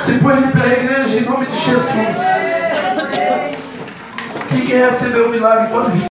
Se põe de pé a igreja em nome de Jesus. Quem quer receber o milagre pode vir.